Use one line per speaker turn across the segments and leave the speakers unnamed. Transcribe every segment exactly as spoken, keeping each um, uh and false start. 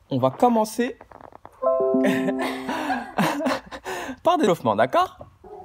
on va commencer par des échauffements, d'accord?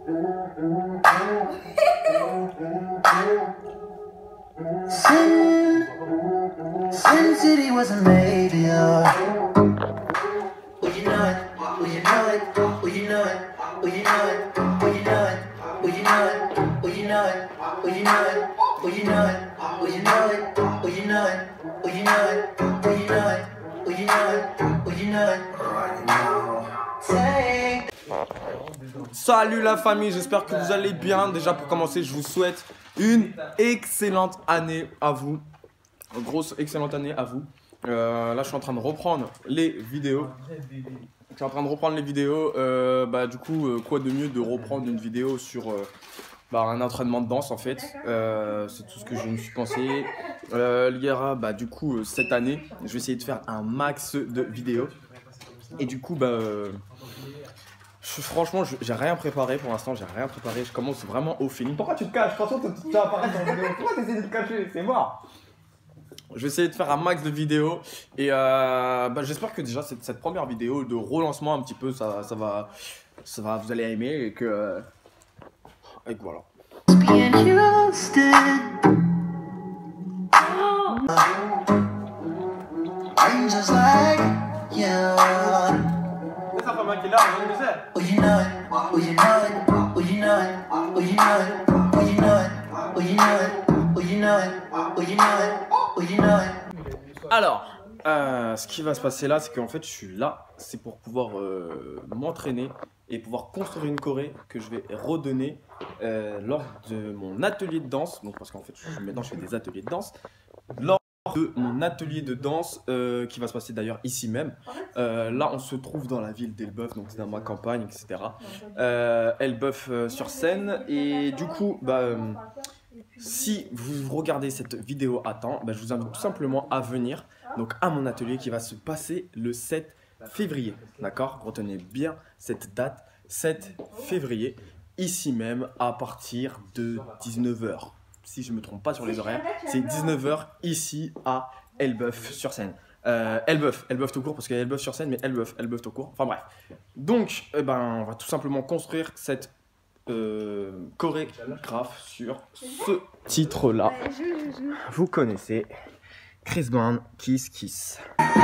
Sin, Sin City wasn't made for you. Well, you know it, well, you know it, well, you know it, well, you know it, well, you know it, well, you know it, well, you know it, well, you know it, well, you know it, well, you know it, well, you know it, well, you know it, well, you know it, well, you know it, well, you know it, right now. Take.
Salut la famille, j'espère que vous allez bien. Déjà pour commencer, je vous souhaite une excellente année à vous. Une grosse excellente année à vous. Euh, là je suis en train de reprendre les vidéos. Je suis en train de reprendre les vidéos. Euh, bah, du coup, euh, quoi de mieux de reprendre une vidéo sur euh, bah, un entraînement de danse en fait. Euh, C'est tout ce que je me suis pensé. Euh, il y aura bah, du coup euh, cette année, je vais essayer de faire un max de vidéos. Et du coup, bah... Euh, Je, franchement, j'ai rien préparé pour l'instant, j'ai rien préparé, je commence vraiment au feeling. Pourquoi tu te caches? Franchement, tu vas apparaître en vidéo. Pourquoi tu essaies de te cacher? C'est mort. Je vais essayer de faire un max de vidéos et euh, bah, j'espère que déjà cette, cette première vidéo de relancement un petit peu, ça, ça, va, ça va, vous allez aimer et que, et que voilà. Ça fait mal qu'il a, on le sait.
Well, you know it, well, you know it, well, you know it, well, you know it, well, you know it, well, you know it, well, you know it, well, you know it, well, you know it.
Alors, euh, ce qui va se passer là, c'est qu'en fait, je suis là, c'est pour pouvoir euh, m'entraîner et pouvoir construire une choré que je vais redonner euh, lors de mon atelier de danse. Donc, parce qu'en fait, je, maintenant, je fais des ateliers de danse. Lors de mon atelier de danse euh, qui va se passer d'ailleurs ici même. Euh, là, on se trouve dans la ville d'Elbeuf, donc c'est dans ma campagne, et cetera. Euh, Elbeuf euh, sur scène. Et du coup, bah, euh, si vous regardez cette vidéo à temps, bah, je vous invite tout simplement à venir donc, à mon atelier qui va se passer le sept février. D'accord? Retenez bien cette date, sept février, ici même à partir de dix-neuf heures. Si je ne me trompe pas sur les horaires, c'est dix-neuf heures ici à Elbeuf sur scène. Euh, Elbeuf, Elbeuf tout court parce qu'il y a Elbeuf sur scène, mais Elbeuf, Elbeuf tout court. Enfin bref. Donc, eh ben, on va tout simplement construire cette euh, chorégraphe sur ce titre-là. Vous connaissez Chris Brown, Kiss Kiss.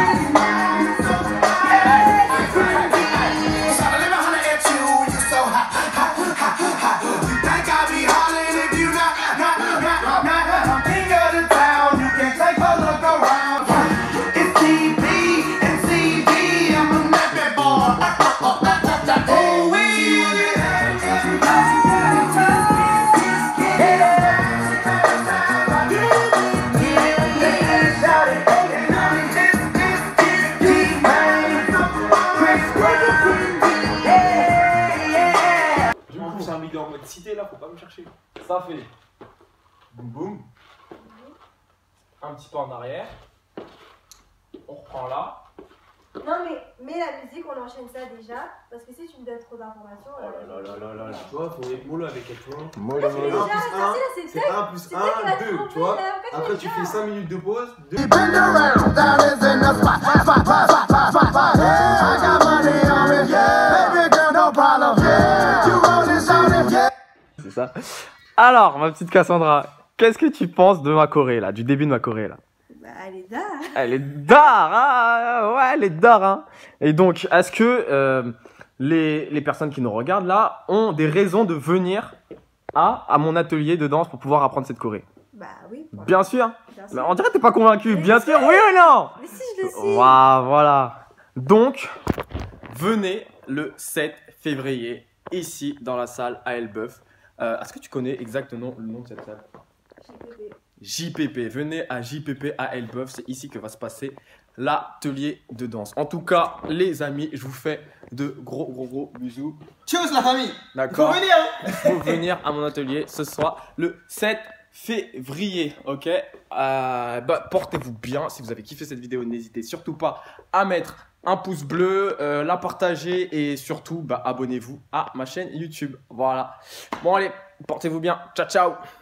En mode cité là, faut pas me chercher. Ça fait boum boum. Un petit peu en arrière. On reprend là.
Non mais mets la musique, on enchaîne ça déjà. Parce que si tu me donnes trop d'informations.
Oh là là là là là.
Tu vois, faut être mollo avec elle, tu vois.
Mollo mollo.
C'est un plus un, deux, tu vois. Après, tu fais cinq minutes de pause. deux.
C'est ça. Alors, ma petite Cassandra, qu'est-ce que tu penses de ma choré là, du début de ma choré là?
Bah, elle est d'art.
Elle est d'art, hein. Ouais, elle est d'art, hein. Et donc, est-ce que euh, les, les personnes qui nous regardent là ont des raisons de venir à, à mon atelier de danse pour pouvoir apprendre cette choré?
Bah oui. Voilà.
Bien sûr.
Bien sûr.
Mais on dirait que t'es pas convaincu.
Mais
Bien
si.
sûr, oui ou non?
Mais si je le sais.
Waouh, voilà. Donc, venez le sept février ici dans la salle à Elbeuf. Euh, Est-ce que tu connais exactement le nom de cette salle? J P P. Venez à J P P à Elbeuf. C'est ici que va se passer l'atelier de danse. En tout cas, les amis, je vous fais de gros, gros, gros bisous.
Tchuss la famille.
D'accord.
Faut venir, hein.
Il faut venir à mon atelier ce soir, le sept février. Ok. Euh, bah, portez-vous bien. Si vous avez kiffé cette vidéo, n'hésitez surtout pas à mettre un pouce bleu, euh, la partager et surtout bah, abonnez-vous à ma chaîne YouTube. Voilà. Bon allez, portez-vous bien. Ciao ciao.